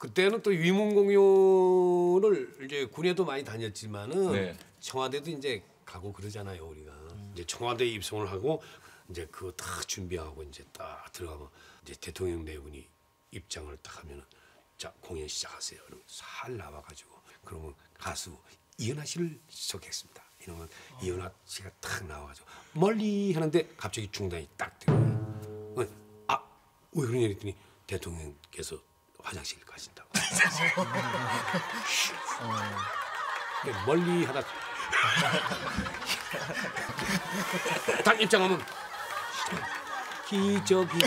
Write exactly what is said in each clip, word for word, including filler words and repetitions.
그때는 또 위문공연을 이제 군에도 많이 다녔지만은 네. 청와대도 이제 가고 그러잖아요 우리가. 음. 이제 청와대에 입성을 하고 이제 그거 다 준비하고 이제 딱 들어가면 이제 대통령 네 분이 입장을 딱 하면은 자 공연 시작하세요. 그러면 살 나와가지고 그러면 가수 이은하 씨를 소개했습니다. 이러면 어. 이은하 씨가 딱 나와가지고 멀리 하는데 갑자기 중단이 딱 되고 아 왜 그러냐 했더니 대통령께서 화장실 가신다고. 멀리 하다 딱 입장하면 기저귀.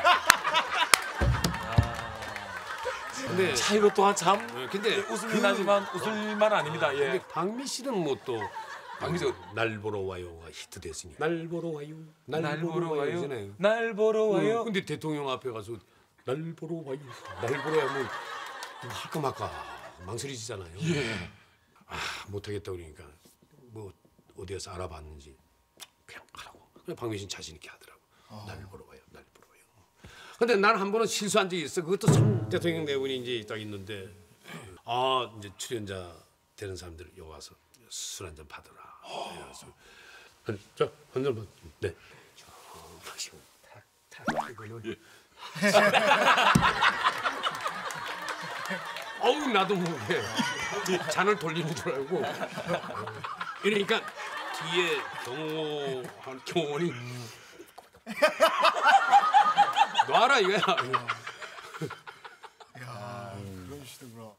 근데 차 이거 또한 참 근데 웃음이 그, 나지만 웃을만 아닙니다. 예. 근데 박미 씨는 뭐 또 박미 씨날 보러 와요가 히트됐으니 날 보러 와요, 날, 날 보러, 보러 와요, 와요, 잖아요. 날 보러 와요. 어, 근데 대통령 앞에 가서 날 보러 와요, 날 보러 와면 할까 말까 망설이지잖아요. 예. 아 못하겠다 그러니까 뭐 어디 가서 알아봤는지 그냥 하라고. 그냥 박미 씨는 자신 있게 하더라고. 어. 날 보러 와요, 날 보러 와요. 근데 난 한 번은 실수한 적이 있어. 그것도 참 대통령 네 분이 이제 딱 있는데 아 이제 출연자 되는 사람들 여기 와서 술 한 잔 받으라. 그래서 자 한 잔만. 네. 마시고 탁탁 이거는. 어우 나도 모르게 잔을 돌리는 줄 알고. 이러니까 뒤에 동호한 경호원이 놔라 이거야. 야 그런 시대구나.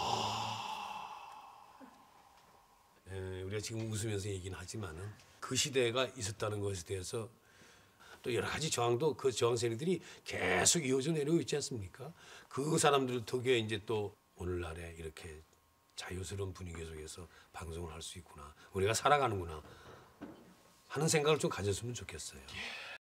에, 우리가 지금 웃으면서 얘기는 하지만은 그 시대가 있었다는 것에 대해서 또 여러 가지 저항도 그 저항 세력들이 계속 이어져 내려오고 있지 않습니까? 그 사람들 덕에 이제 또 오늘날에 이렇게 자유스러운 분위기 속에서 방송을 할 수 있구나. 우리가 살아가는구나 하는 생각을 좀 가졌으면 좋겠어요.